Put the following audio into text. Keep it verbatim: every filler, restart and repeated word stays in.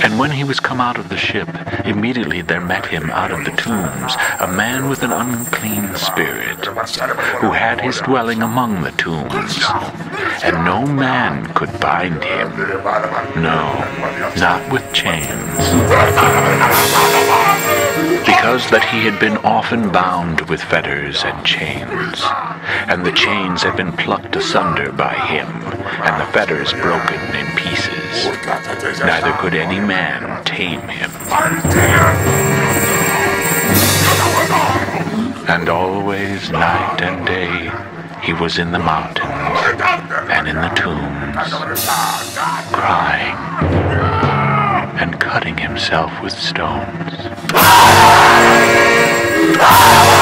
And when he was come out of the ship, immediately there met him out of the tombs a man with an unclean spirit, who had his dwelling among the tombs, and no man could bind him, no, not with chains, because that he had been often bound with fetters and chains, and the chains had been plucked asunder by him, and the fetters broken in pieces, neither could any man tame him. And always, night and day, he was in the mountains and in the tombs, crying and cutting himself with stones.